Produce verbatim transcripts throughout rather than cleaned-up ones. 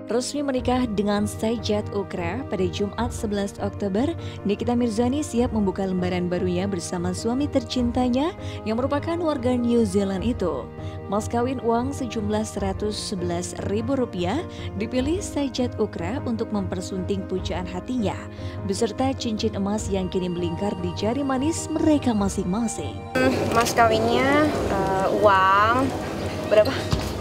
resmi menikah dengan Sajjad Ukra pada Jumat sebelas Oktober, Nikita Mirzani siap membuka lembaran barunya bersama suami tercintanya yang merupakan warga New Zealand itu. Mas kawin uang sejumlah seratus sebelas ribu rupiah dipilih Sajjad Ukra untuk mempersunting pujaan hatinya, beserta cincin emas yang kini melingkar di jari manis mereka masing-masing. Mas kawinnya uh, uang berapa?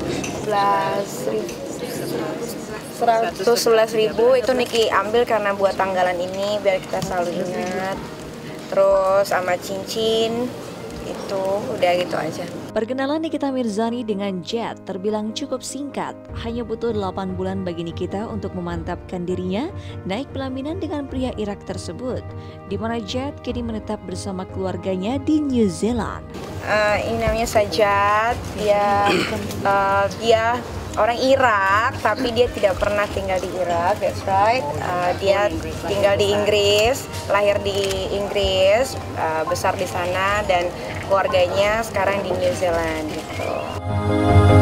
seratus sebelas ribu itu Niki ambil karena buat tanggalan ini biar kita selalu ingat. Terus sama cincin itu udah gitu aja. Perkenalan Nikita Mirzani dengan Jet terbilang cukup singkat. Hanya butuh delapan bulan bagi Nikita untuk memantapkan dirinya naik pelaminan dengan pria Irak tersebut, di mana Jet kini menetap bersama keluarganya di New Zealand. Uh, ini namanya Sajjad. Dia uh, dia orang Irak, tapi dia tidak pernah tinggal di Irak. That's right. Uh, dia tinggal di Inggris, lahir di Inggris, uh, besar di sana, dan keluarganya sekarang di New Zealand gitu.